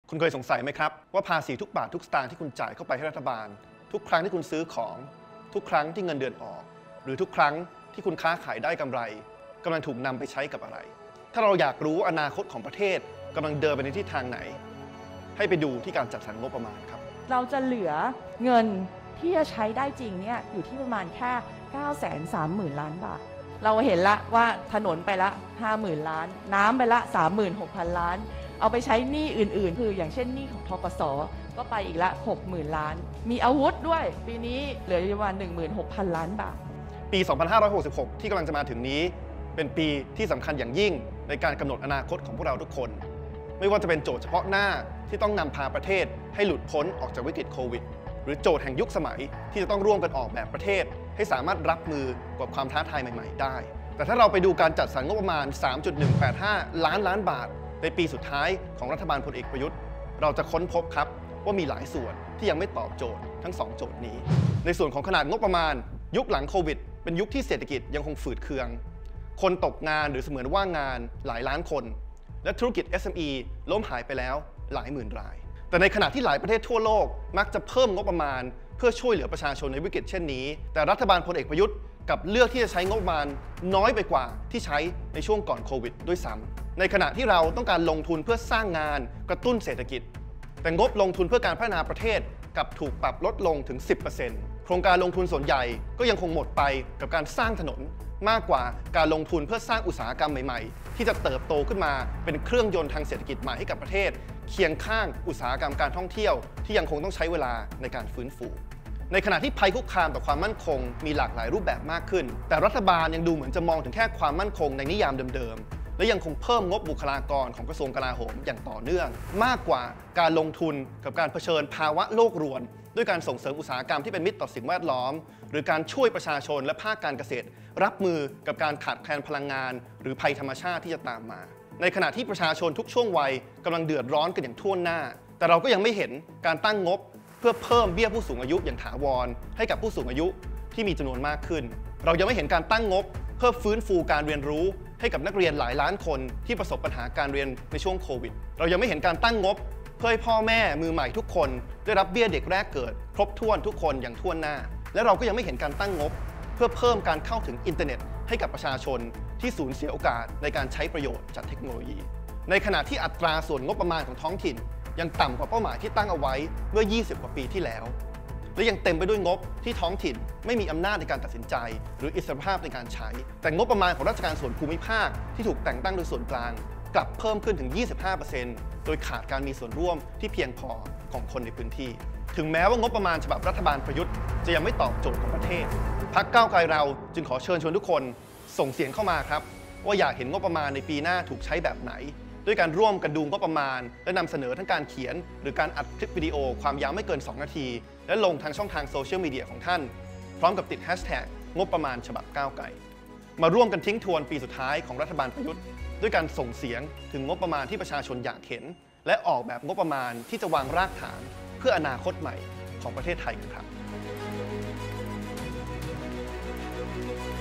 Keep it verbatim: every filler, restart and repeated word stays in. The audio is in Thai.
คุณเคยสงสัยไหมครับว่าภาษีทุกบาททุกสตางค์ที่คุณจ่ายเข้าไปให้รัฐบาลทุกครั้งที่คุณซื้อของทุกครั้งที่เงินเดือนออกหรือทุกครั้งที่คุณค้าขายได้กำไรกำลังถูกนำไปใช้กับอะไรถ้าเราอยากรู้อนาคตของประเทศกำลังเดินไปในทิศทางไหนให้ไปดูที่การจัดสรรงบประมาณครับเราจะเหลือเงินที่จะใช้ได้จริงเนี่ยอยู่ที่ประมาณแค่ เก้าแสนสามหมื่น ล้านบาทเราเห็นละว่าถนนไปละ ห้าหมื่น ล้านน้ำไปละ สามหมื่นหกพัน ล้านเอาไปใช้หนี้อื่นๆคืออย่างเช่นหนี้ของธกส.ก็ไปอีกละ หกหมื่น ล้านมีอาวุธด้วยปีนี้เหลือประมาณ หนึ่งหมื่นหกพัน ล้านบาทปี สองพันห้าร้อยหกสิบหก ที่กำลังจะมาถึงนี้เป็นปีที่สำคัญอย่างยิ่งในการกำหนดอนาคตของพวกเราทุกคนไม่ว่าจะเป็นโจทย์เฉพาะหน้าที่ต้องนำพาประเทศให้หลุดพ้นออกจากวิกฤตโควิดหรือโจทย์แห่งยุคสมัยที่จะต้องร่วมกันออกแบบประเทศให้สามารถรับมือกับความท้าทายใหม่ๆได้แต่ถ้าเราไปดูการจัดสรรงบประมาณ สามจุดหนึ่งแปดห้า ล้านล้านบาทในปีสุดท้ายของรัฐบาลพลเอกประยุทธ์เราจะค้นพบครับว่ามีหลายส่วนที่ยังไม่ตอบโจทย์ทั้งสองโจทย์นี้ในส่วนของขนาดงบประมาณยุคหลังโควิดเป็นยุคที่เศรษฐกิจยังคงฝืดเคืองคนตกงานหรือเสมือนว่างงานหลายล้านคนและธุรกิจ เอส เอ็ม อี ล้มหายไปแล้วหลายหมื่นรายแต่ในขณะที่หลายประเทศทั่วโลกมักจะเพิ่มงบประมาณเพื่อช่วยเหลือประชาชนในวิกฤตเช่นนี้แต่รัฐบาลพลเอกประยุทธ์กับเลือกที่จะใช้งบประมาณน้อยไปกว่าที่ใช้ในช่วงก่อนโควิดด้วยซ้ำในขณะที่เราต้องการลงทุนเพื่อสร้างงานกระตุ้นเศรษฐกิจแต่งบลงทุนเพื่อการพัฒนาประเทศกับถูกปรับลดลงถึง สิบเปอร์เซ็นต์ โครงการลงทุนส่วนใหญ่ก็ยังคงหมดไปกับการสร้างถนนมากกว่าการลงทุนเพื่อสร้างอุตสาหกรรมใหม่ๆที่จะเติบโตขึ้นมาเป็นเครื่องยนต์ทางเศรษฐกิจใหม่ให้กับประเทศเคียงข้างอุตสาหกรรมการท่องเที่ยวที่ยังคงต้องใช้เวลาในการฟื้นฟูในขณะที่ภัยคุกคามต่อความมั่นคงมีหลากหลายรูปแบบมากขึ้นแต่รัฐบาลยังดูเหมือนจะมองถึงแค่ความมั่นคงในนิยามเดิมๆและยังคงเพิ่มงบบุคลากรของกระทรวงกลาโหมอย่างต่อเนื่องมากกว่าการลงทุนกับการเผชิญภาวะโลกรวนด้วยการส่งเสริมอุตสาหกรรมที่เป็นมิตรต่อสิ่งแวดล้อมหรือการช่วยประชาชนและภาคการเกษตรรับมือกับการขาดแคลนพลังงานหรือภัยธรรมชาติที่จะตามมาในขณะที่ประชาชนทุกช่วงวัยกำลังเดือดร้อนกันอย่างทั่วหน้าแต่เราก็ยังไม่เห็นการตั้งงบเพื่อเพิ่มเบี้ยผู้สูงอายุอย่างถาวรให้กับผู้สูงอายุที่มีจำนวนมากขึ้นเรายังไม่เห็นการตั้งงบเพื่อฟื้นฟูการเรียนรู้ให้กับนักเรียนหลายล้านคนที่ประสบปัญหาการเรียนในช่วงโควิดเรายังไม่เห็นการตั้งงบเพื่อให้พ่อแม่มือใหม่ทุกคนได้รับเบี้ยเด็กแรกเกิดครบถ้วนทุกคนอย่างทั่วหน้าและเราก็ยังไม่เห็นการตั้งงบเพื่อเพิ่มการเข้าถึงอินเทอร์เน็ตให้กับประชาชนที่สูญเสียโอกาสในการใช้ประโยชน์จากเทคโนโลยีในขณะที่อัตราส่วนงบประมาณของท้องถิ่นยังต่ำกว่าเป้าหมายที่ตั้งเอาไว้เมื่อยี่สิบกว่าปีที่แล้วและยังเต็มไปด้วยงบที่ท้องถิ่นไม่มีอำนาจในการตัดสินใจหรืออิสรภาพในการใช้แต่งบประมาณของราชการส่วนภูมิภาคที่ถูกแต่งตั้งโดยส่วนกลางกลับเพิ่มขึ้นถึง ยี่สิบห้าเปอร์เซ็นต์ โดยขาดการมีส่วนร่วมที่เพียงพอของคนในพื้นที่ถึงแม้ว่างบประมาณฉบับรัฐบาลประยุทธ์จะยังไม่ตอบโจทย์ของประเทศพรรคก้าวไกลเราจึงขอเชิญชวนทุกคนส่งเสียงเข้ามาครับว่าอยากเห็นงบประมาณในปีหน้าถูกใช้แบบไหนด้วยการร่วมกันดูงบประมาณและนำเสนอทั้งการเขียนหรือการอัดคลิปวิดีโอความยาวไม่เกินสองนาทีและลงทางช่องทางโซเชียลมีเดียของท่านพร้อมกับติดแฮชแท็กงบประมาณฉบับก้าวไกลมาร่วมกันทิ้งทวนปีสุดท้ายของรัฐบาลประยุทธ์ด้วยการส่งเสียงถึงงบประมาณที่ประชาชนอยากเห็นและออกแบบงบประมาณที่จะวางรากฐานเพื่ออนาคตใหม่ของประเทศไทยกันครับ